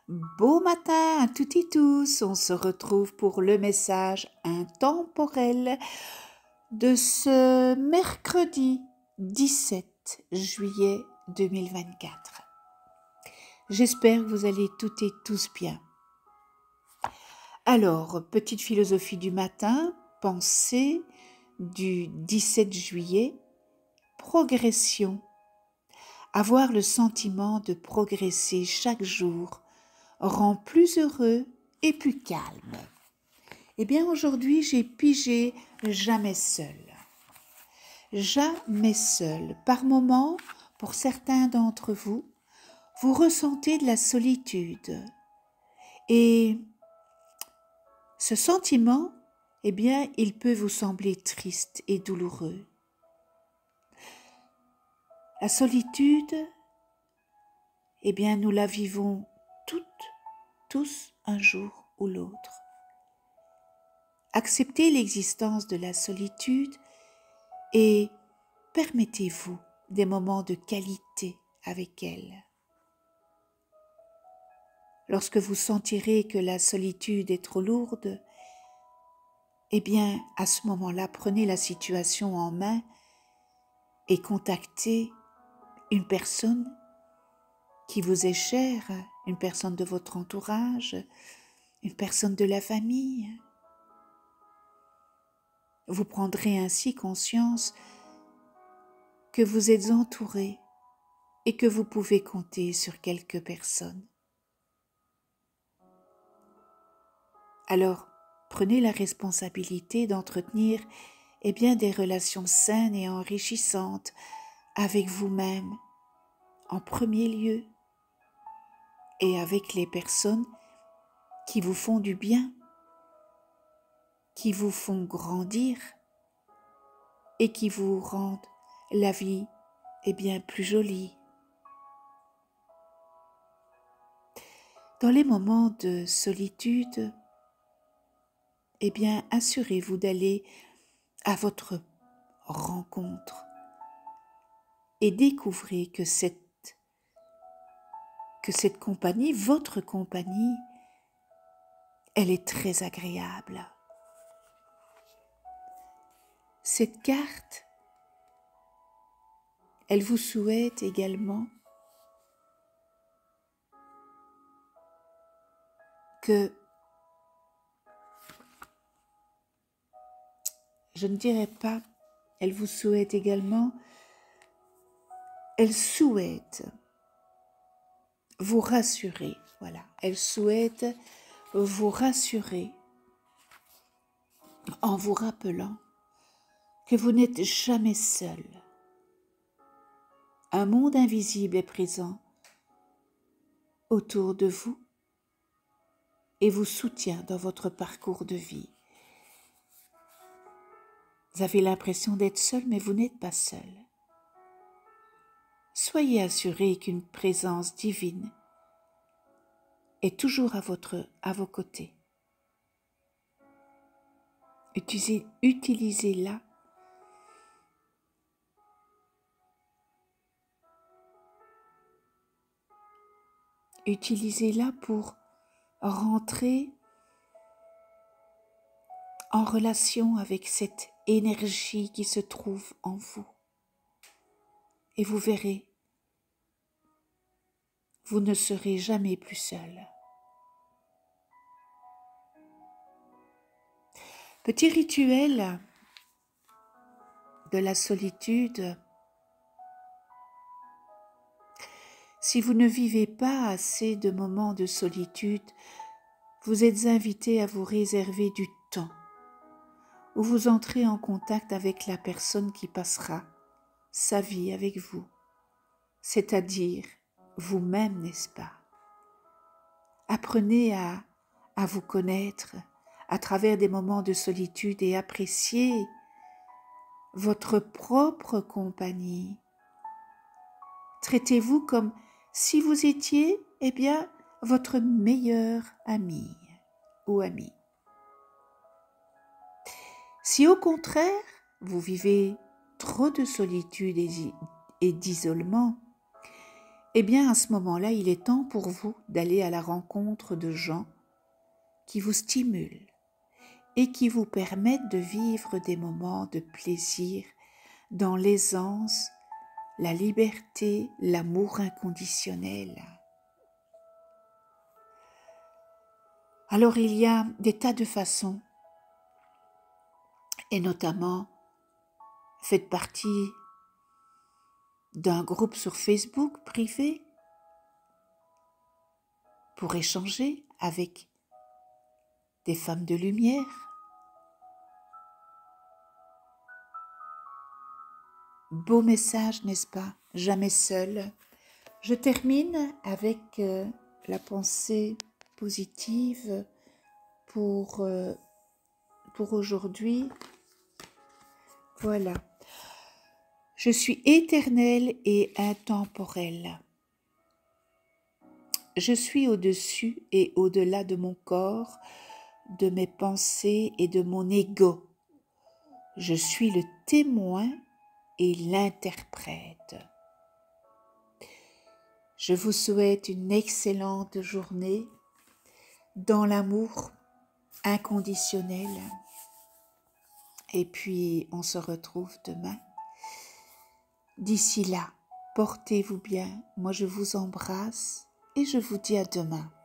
Beau matin à toutes et tous, on se retrouve pour le message intemporel de ce mercredi 17 juillet 2024. J'espère que vous allez toutes et tous bien. Alors, petite philosophie du matin, pensée du 17 juillet, progression. Avoir le sentiment de progresser chaque jour rend plus heureux et plus calme. Eh bien, aujourd'hui, j'ai pigé jamais seul. Jamais seul. Par moments, pour certains d'entre vous, vous ressentez de la solitude. Et ce sentiment, eh bien, il peut vous sembler triste et douloureux. La solitude, eh bien, nous la vivons tous un jour ou l'autre. Acceptez l'existence de la solitude et permettez-vous des moments de qualité avec elle. Lorsque vous sentirez que la solitude est trop lourde, eh bien, à ce moment-là, prenez la situation en main et contactez une personne qui vous est chère, une personne de votre entourage, une personne de la famille. Vous prendrez ainsi conscience que vous êtes entouré et que vous pouvez compter sur quelques personnes. Alors, prenez la responsabilité d'entretenir des relations saines et enrichissantes avec vous-même en premier lieu et avec les personnes qui vous font du bien, qui vous font grandir et qui vous rendent la vie plus jolie. Dans les moments de solitude, assurez-vous d'aller à votre rencontre et découvrez que cette compagnie, votre compagnie, elle est très agréable. Cette carte, elle vous souhaite également que, je ne dirais pas, elle vous souhaite également, elle souhaite vous rassurer, voilà, elle souhaite vous rassurer en vous rappelant que vous n'êtes jamais seul. Un monde invisible est présent autour de vous et vous soutient dans votre parcours de vie. Vous avez l'impression d'être seul, mais vous n'êtes pas seul. Soyez assuré qu'une présence divine est toujours à vos côtés. Utilisez-la pour rentrer en relation avec cette énergie qui se trouve en vous. Et vous verrez, vous ne serez jamais plus seul. Petit rituel de la solitude. Si vous ne vivez pas assez de moments de solitude, vous êtes invité à vous réserver du temps où vous entrez en contact avec la personne qui passera sa vie avec vous, c'est-à-dire vous-même, n'est-ce pas? Apprenez à vous connaître à travers des moments de solitude et appréciez votre propre compagnie. Traitez-vous comme si vous étiez, votre meilleur ami ou amie. Si au contraire, vous vivez trop de solitude et d'isolement, eh bien à ce moment-là, il est temps pour vous d'aller à la rencontre de gens qui vous stimulent et qui vous permettent de vivre des moments de plaisir dans l'aisance, la liberté, l'amour inconditionnel. Alors il y a des tas de façons, et notamment faites partie d'un groupe sur Facebook privé pour échanger avec des femmes de lumière. Beau message, n'est-ce pas? Jamais seul. Je termine avec la pensée positive pour aujourd'hui. Voilà. Je suis éternelle et intemporelle. Je suis au-dessus et au-delà de mon corps, de mes pensées et de mon ego. Je suis le témoin et l'interprète. Je vous souhaite une excellente journée dans l'amour inconditionnel. Et puis, on se retrouve demain. D'ici là, portez-vous bien. Moi, je vous embrasse et je vous dis à demain.